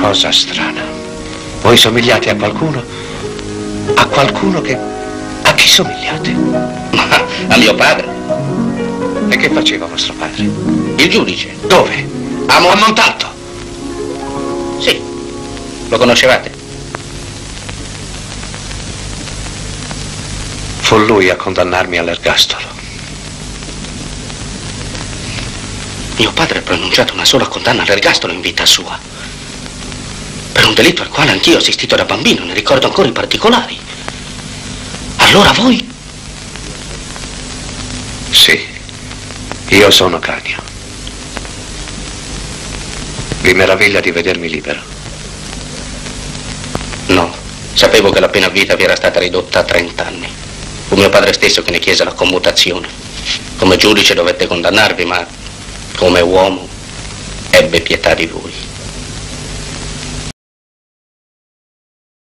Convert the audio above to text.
cosa strana. Voi somigliate a qualcuno che... A chi somigliate? Ma a mio padre. E che faceva vostro padre? Il giudice. Dove? A Montalto. Sì. Lo conoscevate? Fu lui a condannarmi all'ergastolo. Mio padre ha pronunciato una sola condanna all'ergastolo in vita sua. Per un delitto al quale anch'io ho assistito da bambino, ne ricordo ancora i particolari. Allora voi? Sì, io sono Canio. Vi meraviglia di vedermi libero? No, sapevo che la pena a vita vi era stata ridotta a 30 anni. Fu mio padre stesso che ne chiese la commutazione. Come giudice dovette condannarvi, ma come uomo ebbe pietà di voi.